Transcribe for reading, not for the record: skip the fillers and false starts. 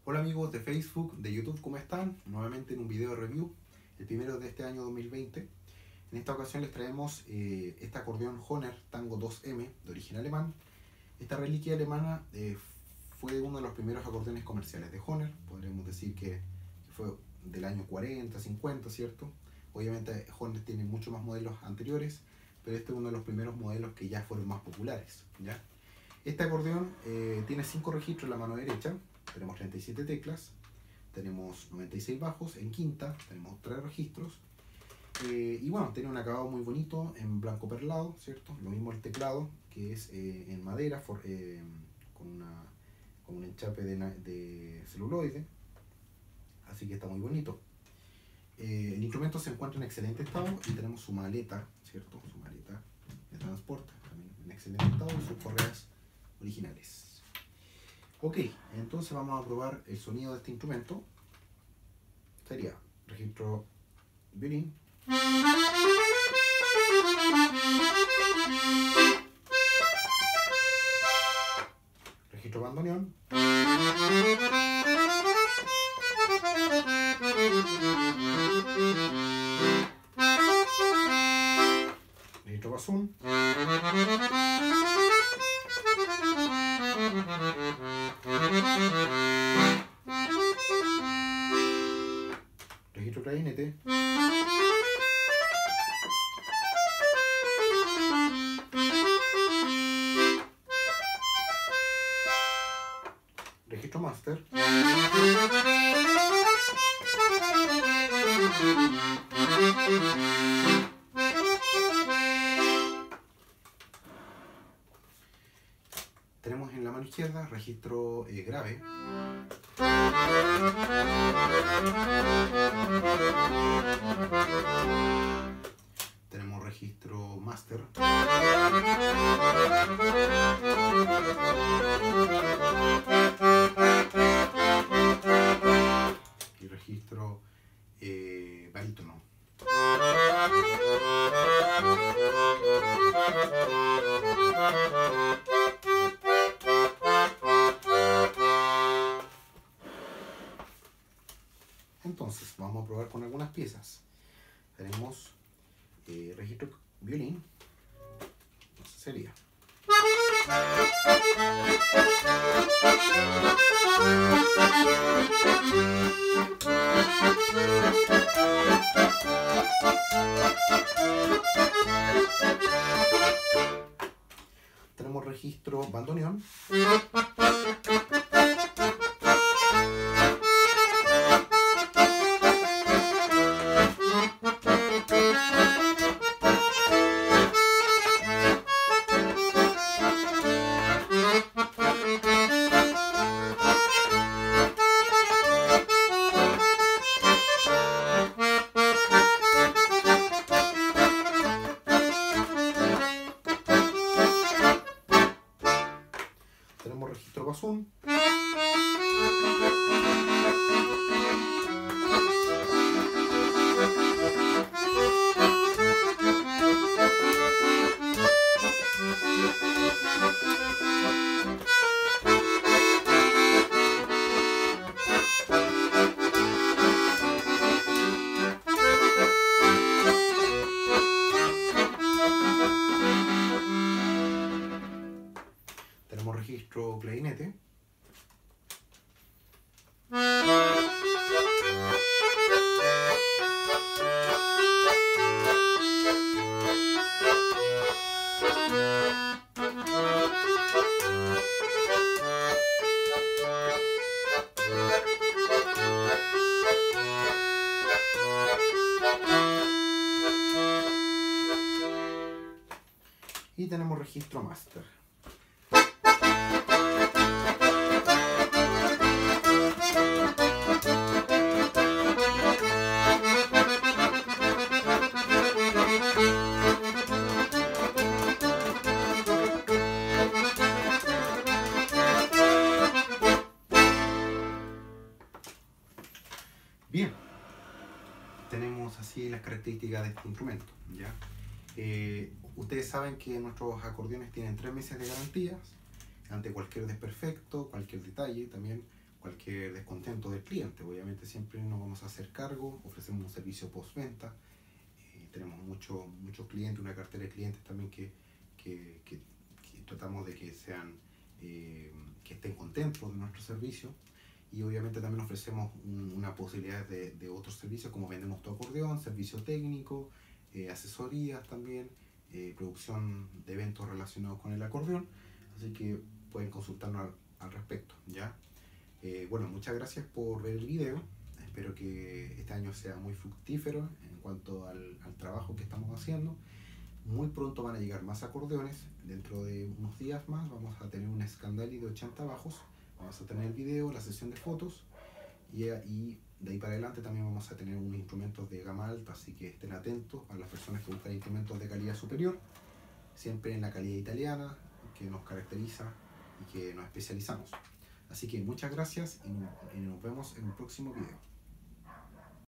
Hola amigos de Facebook, de YouTube, ¿cómo están? Nuevamente en un video de review, el primero de este año 2020. En esta ocasión les traemos este acordeón Hohner Tango 2M de origen alemán. Esta reliquia alemana fue uno de los primeros acordeones comerciales de Hohner. Podríamos decir que fue del año 40, 50, ¿cierto? Obviamente Hohner tiene muchos más modelos anteriores, pero este es uno de los primeros modelos que ya fueron más populares, ¿ya? Este acordeón tiene 5 registros en la mano derecha. Tenemos 37 teclas, tenemos 96 bajos, en quinta tenemos 3 registros y bueno, tiene un acabado muy bonito en blanco perlado, ¿cierto? Lo mismo el teclado, que es en madera con un enchape de celuloide, así que está muy bonito. El instrumento se encuentra en excelente estado y tenemos su maleta, ¿cierto? Su maleta de transporte también en excelente estado y sus correas originales. Ok, entonces vamos a probar el sonido de este instrumento. Sería registro violín, registro bandoneón, registro basún, registro clarinete, registro máster, tenemos en la mano izquierda registro grave, tenemos registro máster, y registro barítono. Entonces vamos a probar con algunas piezas. Tenemos registro violín, entonces sería tenemos registro bandoneón, tenemos registro basún, tenemos registro clarinete, y tenemos registro máster. Bien, tenemos así las características de este instrumento, ¿ya? Ustedes saben que nuestros acordeones tienen 3 meses de garantías ante cualquier desperfecto, cualquier detalle. También cualquier descontento del cliente. Obviamente siempre nos vamos a hacer cargo, ofrecemos un servicio postventa. Tenemos muchos clientes, una cartera de clientes también que tratamos de que sean que estén contentos de nuestro servicio. Y obviamente también ofrecemos una posibilidad de otros servicios, como vendemos tu acordeón, servicio técnico, asesorías también, producción de eventos relacionados con el acordeón. Así que pueden consultarnos al respecto, ¿ya? Bueno, muchas gracias por ver el video. Espero que este año sea muy fructífero en cuanto al trabajo que estamos haciendo. Muy pronto van a llegar más acordeones. Dentro de unos días más vamos a tener un Scandali de 80 bajos. Vamos a tener el video, la sesión de fotos. Y de ahí para adelante también vamos a tener unos instrumentos de gama alta. Así que estén atentos a las personas que buscan instrumentos de calidad superior. Siempre en la calidad italiana que nos caracteriza y que nos especializamos. Así que muchas gracias y nos vemos en un próximo video.